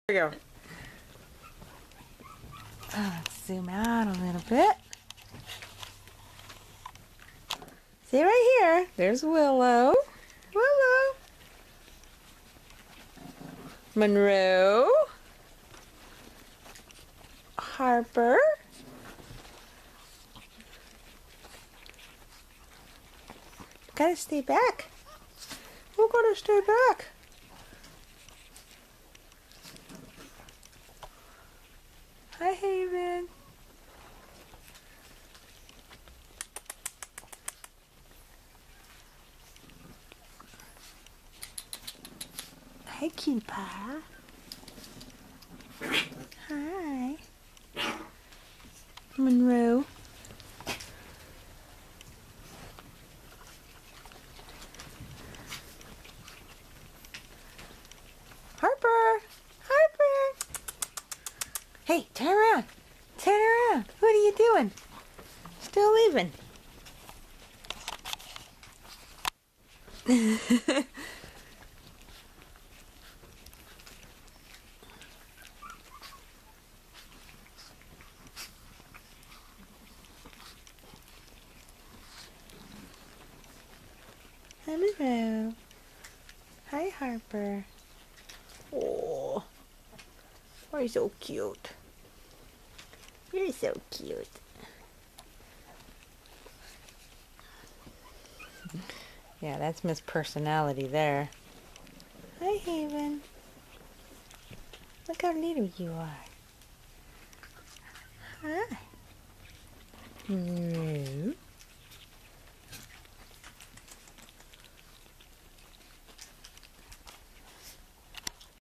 There we go. Let's zoom out a little bit. See right here, there's Willow. Willow. Monroe. Harper. Gotta stay back. We're gonna stay back. Hi, Haven. Hi, cute pie. Hi. Monroe. Harper. Harper. Hey, turn around. Turn around. What are you doing? Still leaving. Hi, Monroe. Hi, Harper. Oh, you're so cute. You're so cute. Yeah, that's Miss Personality there. Hi, Haven. Look how little you are. Hi. No.